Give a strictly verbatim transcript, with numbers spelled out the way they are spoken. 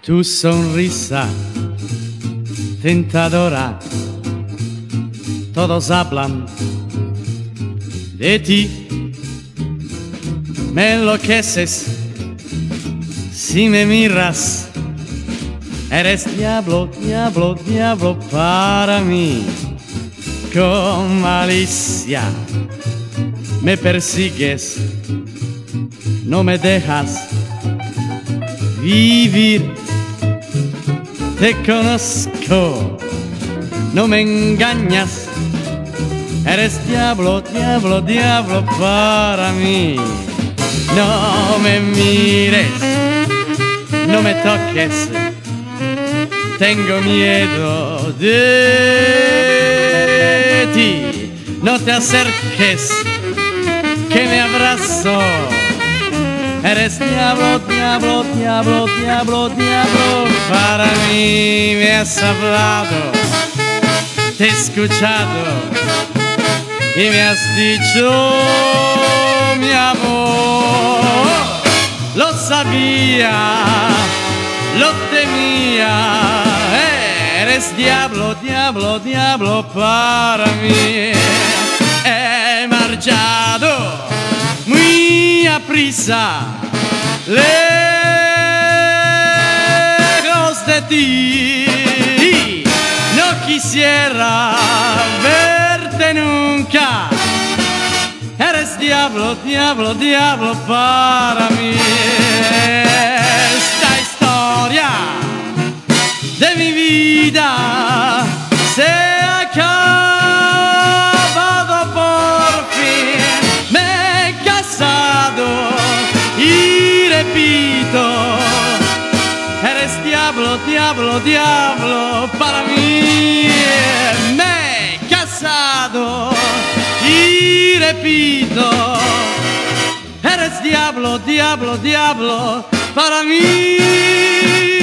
Tu sonrisa tentadora, todos hablan de ti. Me enloqueces si me miras. Eres diablo, diablo, diablo para mí. Con malicia me persigues, no me dejas vivir. Te conozco, no me engañas. Eres diablo, diablo, diablo para mí. No me mires, no me toques. Tengo miedo de ti. No te acerques, que me abrazo. Eres diablo, diablo, diablo, diablo, diablo para mí. Me has hablado, te he escuchado y me has dicho mi amor. Lo sabía, lo temía. Eres diablo, diablo, diablo para mí. He marchado muy a prisa, lejos de ti. No quisiera verte nunca. Eres diablo, diablo, diablo para mí. Esta historia de mi vida se ha acabado por fin. Me he casado y repito, eres diablo, diablo, diablo para mí. Me he casado y repito, eres diablo, diablo, diablo para mí.